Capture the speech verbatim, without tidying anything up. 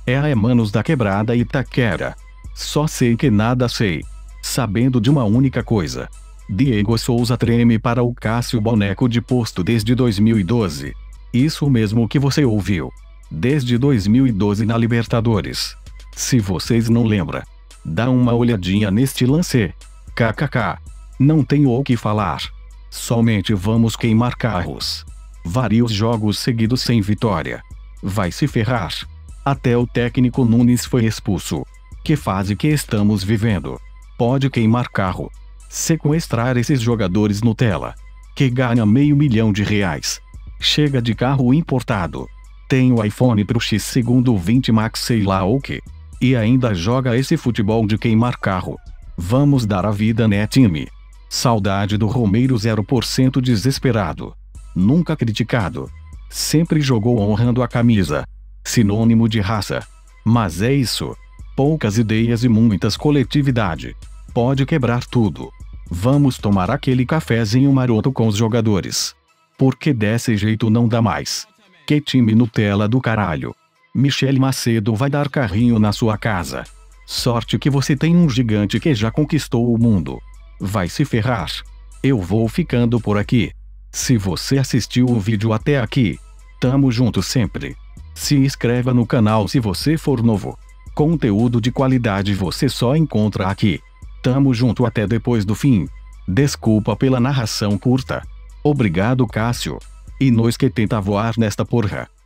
É a Manos da Quebrada Itaquera. Só sei que nada sei. Sabendo de uma única coisa. Diego Souza treme para o Cássio boneco de posto desde dois mil e doze. Isso mesmo que você ouviu. Desde dois mil e doze na Libertadores. Se vocês não lembram, dá uma olhadinha neste lance. Kkk. Não tenho o que falar. Somente vamos queimar carros. Vários jogos seguidos sem vitória. Vai se ferrar. Até o técnico Nunes foi expulso. Que fase que estamos vivendo? Pode queimar carro. Sequestrar esses jogadores Nutella. Que ganha meio milhão de reais. Chega de carro importado. Tem o iPhone Pro X segundo vinte Max sei lá o que. E ainda joga esse futebol de queimar carro. Vamos dar a vida né time? Saudade do Romeiro zero por cento desesperado. Nunca criticado. Sempre jogou honrando a camisa. Sinônimo de raça. Mas é isso. Poucas ideias e muitas coletividade. Pode quebrar tudo. Vamos tomar aquele cafezinho maroto com os jogadores. Porque desse jeito não dá mais. Que time Nutella do caralho. Michele Macedo vai dar carrinho na sua casa. Sorte que você tem um gigante que já conquistou o mundo. Vai se ferrar. Eu vou ficando por aqui. Se você assistiu o vídeo até aqui, tamo junto sempre. Se inscreva no canal se você for novo. Conteúdo de qualidade você só encontra aqui. Tamo junto até depois do fim. Desculpa pela narração curta. Obrigado Cássio. E nós que tenta voar nesta porra.